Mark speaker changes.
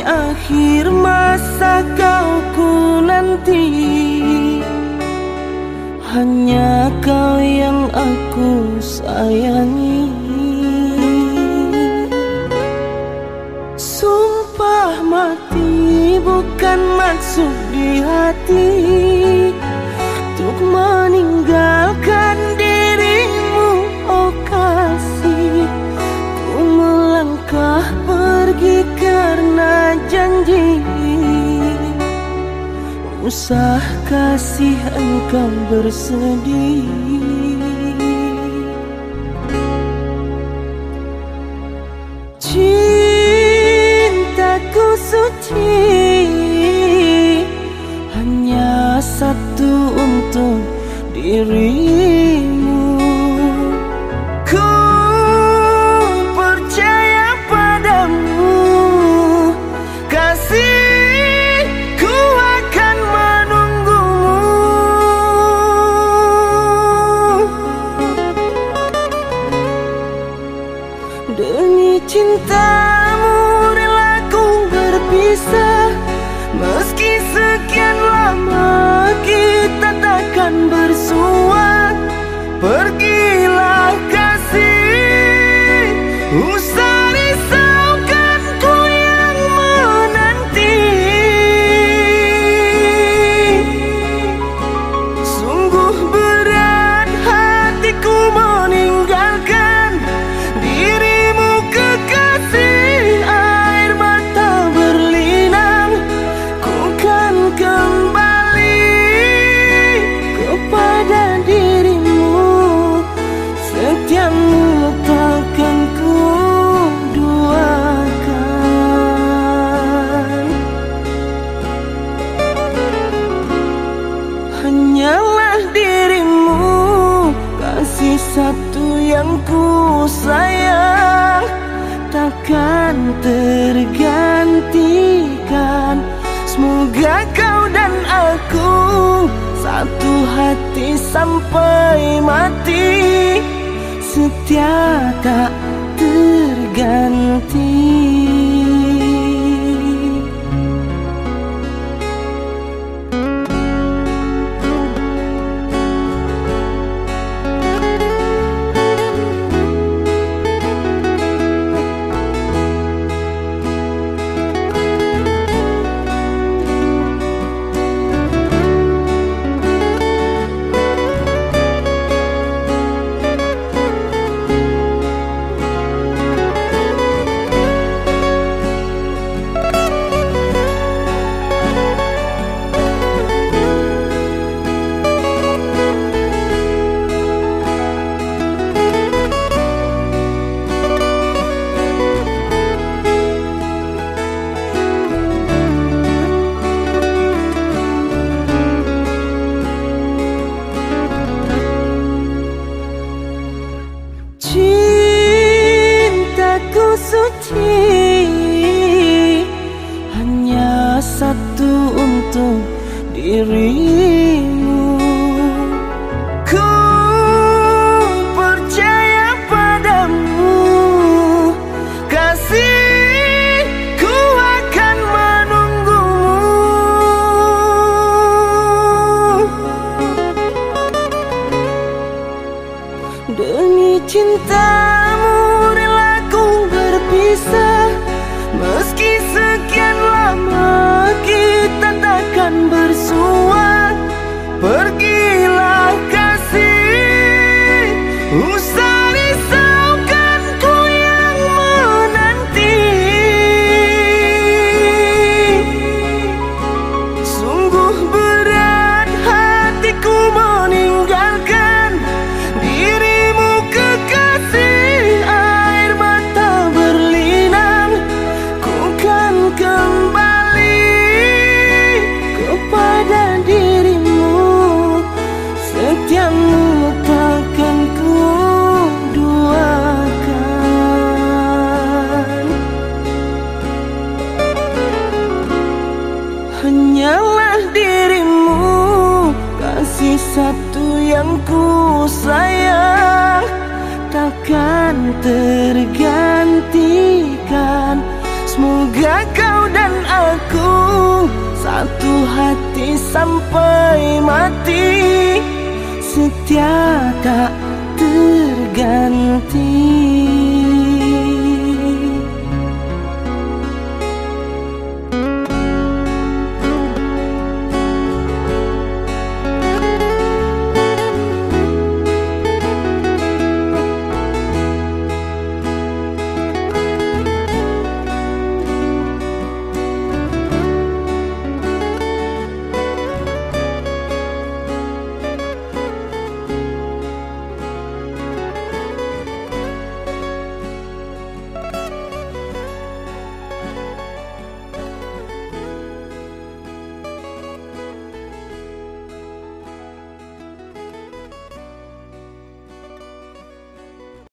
Speaker 1: akhir masa kau ku nanti. Hanya kau yang aku sayangi. Sumpah mati bukan maksud di hati untuk meninggalkan dirimu, oh kasih. Ku melangkah pergi karena janji. Usah kasih engkau bersedih. Cintaku suci hanya satu untuk dirimu. Ku percaya padamu, kasihku akan menunggumu. Demi cintamu rela ku berpisah. Meski sekian lama kita takkan bersua. Pergilah kasih, usah risaukan ku yang menanti. Sungguh berat hatiku meninggalkan dirimu kekasih. Air mata berlinang, ku kan kembali kepada dirimu. Setiamu takkan ku duakan. Hanyalah dirimu, kasih satu yang ku sayang. Takkan tergantikan. Semoga kau dan aku satu hati sampai mati. Setia tak terganti. Cintaku suci hanya satu untuk dirimu. Ku percaya padamu, kasihku akan menunggumu. Demi cintamu rela ku berpisah. Meski sekian lama kita takkan bersua. Pergilah kasih, usah risaukan ku yang menanti. Sungguh berat hatiku meninggalkan dirimu kekasih. Air mata berlinang, ku kan kembali kepada dirimu. Setiamu takkan ku duakan. Hanyalah dirimu, kasih satu yang ku sayang. Takkan tergantikan. Semoga kau dan aku satu hati sampai mati, setia tak terganti.